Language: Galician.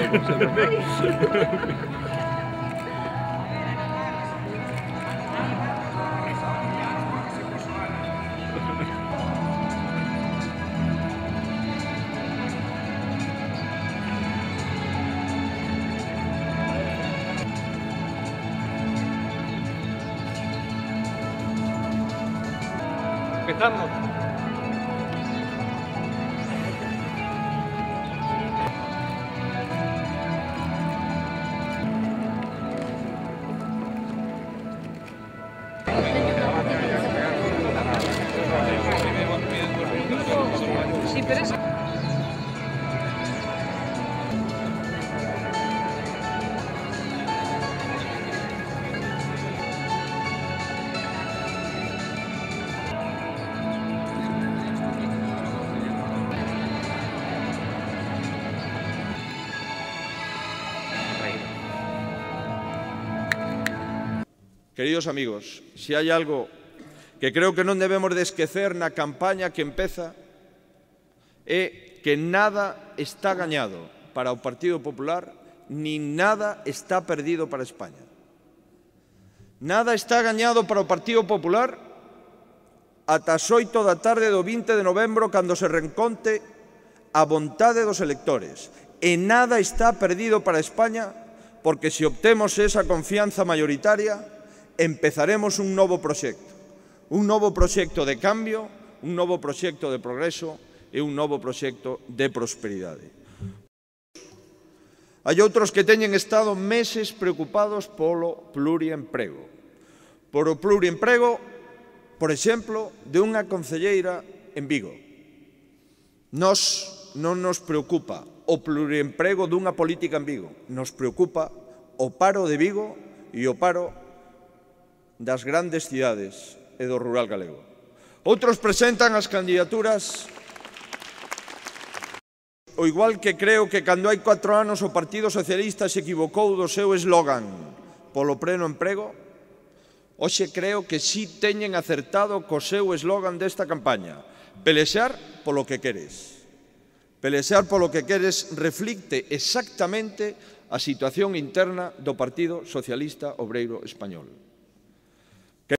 Empezamos. Sí, pero eso... Queridos amigos, se hai algo que creo que non debemos de esquecer na campaña que empeza é que nada está gañado para o Partido Popular nin nada está perdido para España. Nada está gañado para o Partido Popular ata as 8 da tarde do 20 de novembro cando se reenconte a vontade dos electores. E nada está perdido para España porque se obtemos esa confianza mayoritaria empezaremos un novo proxecto de cambio, un novo proxecto de progreso e un novo proxecto de prosperidade. Hai outros que teñen estado meses preocupados polo pluriemprego. Por por exemplo, de unha concelleira en Vigo. Non nos preocupa o pluriemprego dunha política en Vigo, nos preocupa o paro de Vigo e o paro das grandes cidades e do rural galego. Outros presentan as candidaturas o igual que creo que cando hai 4 anos o Partido Socialista se equivocou do seu eslogan polo pleno emprego, hoxe creo que sí teñen acertado co seu eslogan desta campaña, pelexar polo que queres. Pelexar polo que queres reflicte exactamente a situación interna do Partido Socialista Obreiro Español.